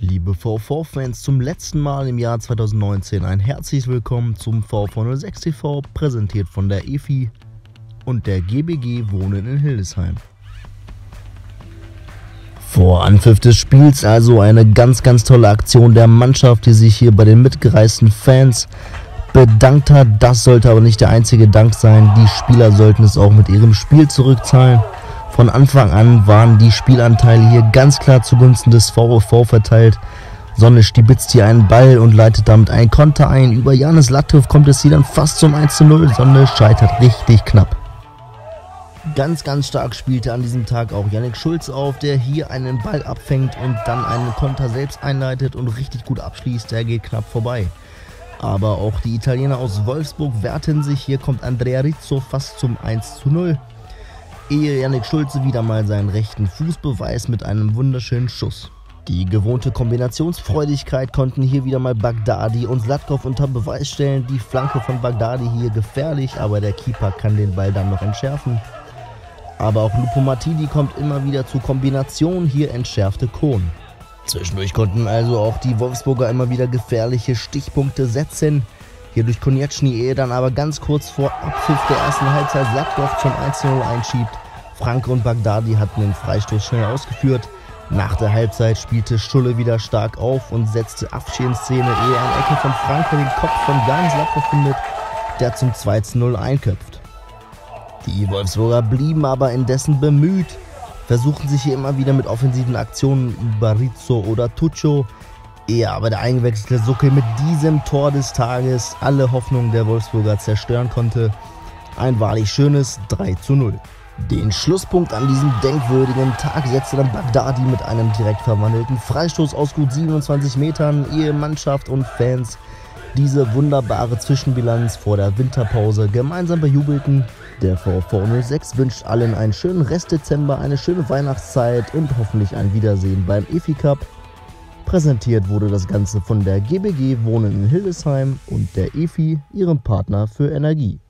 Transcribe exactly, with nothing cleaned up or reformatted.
Liebe VfV-Fans, zum letzten Mal im Jahr zweitausendneunzehn ein herzliches Willkommen zum VfV null sechs T V, präsentiert von der E F I und der G B G Wohnen in Hildesheim. Vor Anpfiff des Spiels also eine ganz, ganz tolle Aktion der Mannschaft, die sich hier bei den mitgereisten Fans bedankt hat. Das sollte aber nicht der einzige Dank sein, die Spieler sollten es auch mit ihrem Spiel zurückzahlen. Von Anfang an waren die Spielanteile hier ganz klar zugunsten des VfV verteilt. Sonne stibitzt hier einen Ball und leitet damit einen Konter ein. Über Janis Latov kommt es hier dann fast zum eins zu null. Sonne scheitert richtig knapp. Ganz, ganz stark spielte an diesem Tag auch Yannick Schulz auf, der hier einen Ball abfängt und dann einen Konter selbst einleitet und richtig gut abschließt. Der geht knapp vorbei. Aber auch die Italiener aus Wolfsburg wehrten sich. Hier kommt Andrea Rizzo fast zum eins zu null. Ehe Yannick Schulze wieder mal seinen rechten Fuß beweist mit einem wunderschönen Schuss. Die gewohnte Kombinationsfreudigkeit konnten hier wieder mal Baghdadi und Zlatkov unter Beweis stellen. Die Flanke von Baghdadi hier gefährlich, aber der Keeper kann den Ball dann noch entschärfen. Aber auch Lupo Matidi kommt immer wieder zu Kombinationen, hier entschärfte Kohn. Zwischendurch konnten also auch die Wolfsburger immer wieder gefährliche Stichpunkte setzen. Hier durch Konieczny, ehe dann aber ganz kurz vor Abpfiff der ersten Halbzeit Zlatkov zum eins zu null einschiebt. Franke und Baghdadi hatten den Freistoß schnell ausgeführt. Nach der Halbzeit spielte Schulle wieder stark auf und setzte Afschi in Szene, ehe eine Ecke von Franke den Kopf von Jan Zlatkov findet, der zum zwei zu null einköpft. Die Wolfsburger blieben aber indessen bemüht, versuchten sich hier immer wieder mit offensiven Aktionen über Rizzo oder Tuccio, ehe aber der eingewechselte Suckel mit diesem Tor des Tages alle Hoffnungen der Wolfsburger zerstören konnte. Ein wahrlich schönes drei zu null. Den Schlusspunkt an diesem denkwürdigen Tag setzte dann Baghdadi mit einem direkt verwandelten Freistoß aus gut siebenundzwanzig Metern, ehe Mannschaft und Fans diese wunderbare Zwischenbilanz vor der Winterpause gemeinsam bejubelten. Der VfV null sechs wünscht allen einen schönen Restdezember, eine schöne Weihnachtszeit und hoffentlich ein Wiedersehen beim E F I Cup. Präsentiert wurde das Ganze von der G B G Wohnen in Hildesheim und der E F I, ihrem Partner für Energie.